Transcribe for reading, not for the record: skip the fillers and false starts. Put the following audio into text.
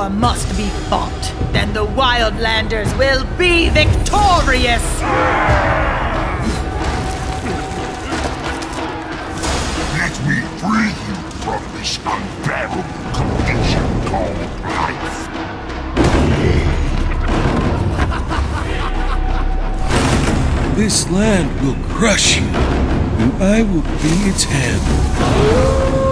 war must be fought. Then the Wildlanders will be victorious! Let me free you from this unbearable condition called life. This land will crush you, and I will be its hand.